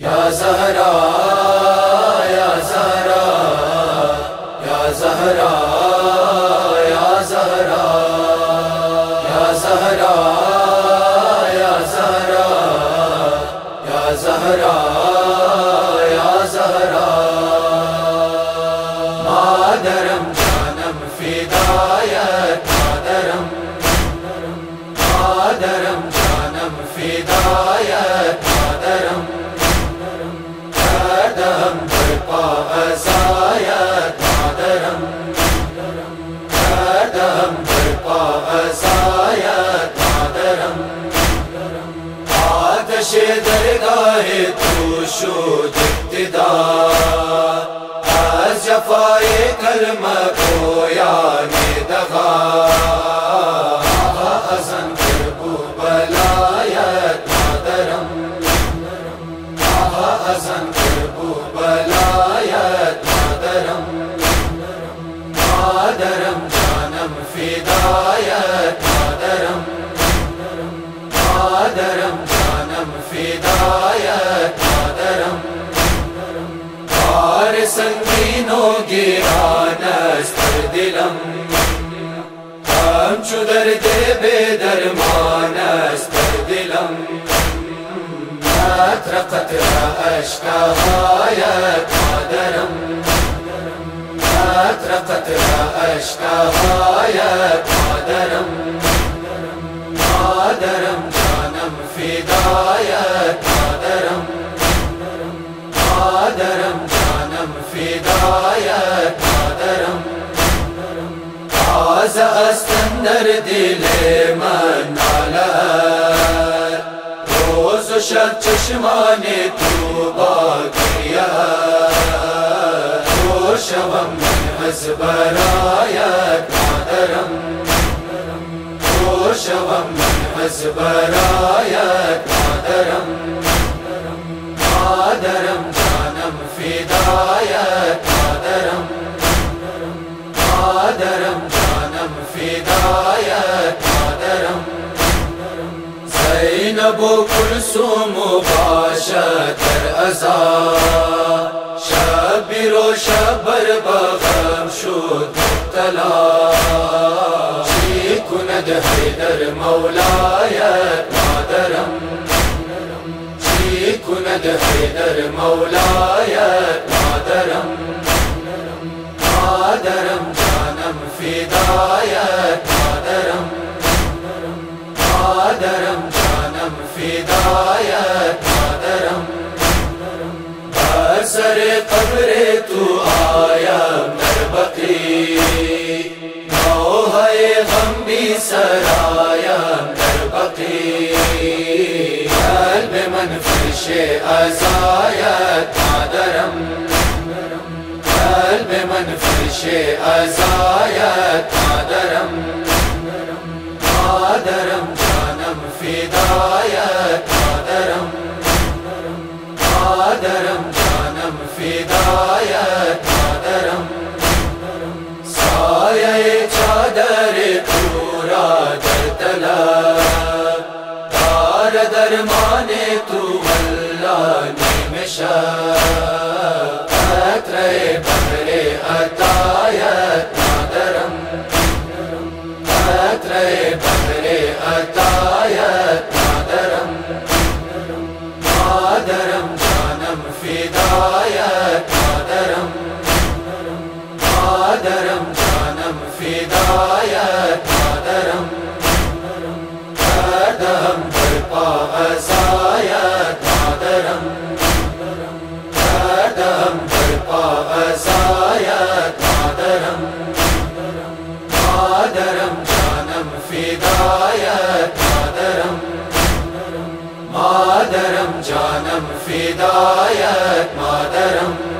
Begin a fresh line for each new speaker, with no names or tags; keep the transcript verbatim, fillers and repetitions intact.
یا زہرا یا زہرا یا زہرا یا زہرا یا زہرا یا زہرا یا زہرا یا زہرا مادرم جانم فدایت مادرم مادرم جانم فدایت مادرم کردم برپا عزایت مادرم کردم برپا عزایت مادرم آتش درگاہ تو شد ابتدا از جفای کلمہ کو یعنی دغا ازن کربو بلایت مادرم ازن کربو بلایت مادرم مادرم جانم فدایت مادرم مادرم جانم فدایت مادرم بار سنگینوں گران است بر دلم همچو درد بے درمان است بر دلم قطره قطره اشک‌هایت مادرم قطره قطره اشک‌هایت مادرم مادرم جانم فدایت مادرم مادرم جانم فدایت مادرم تازه است اندر دل من ناله روز و شب چشمان تو باقیه تو شوم من از برایت مادرم تو شوم من از برایت مادرم مادرم جانم فدایت مادرم مادرم جانم فدایت مادرم زینب و کلثوم باشد در عزا شب رو شب بر بغم شد مبتلا چی کند حیدر مولایت مادرم چی کند حیدر مولایت مادرم مادرم جانم فدایت مادرم مادرم جانم فدایت مادرم بر سر قبر تو آیم در بقیع نوحه غم بی سرایم در بقیع قلب من فرش عزایت مادرم قلب من فرش عزایت مادرم مادرم جانم فدایت مادرم مادرم جانم فدایت مادرم سایه چادر تو را در طلب دار درمان تو والله نیم شب قطره بحر عطایت مادرم قطره بحر عطایت مادرم مادرم جانم فدایت مادرم مادرم جانم فدایت مادرم کردم برپا عزایت مادرم کردم برپا عزایت مادرم مادرم جانم فدایت مادرم مادرم جانم فدایت مادرم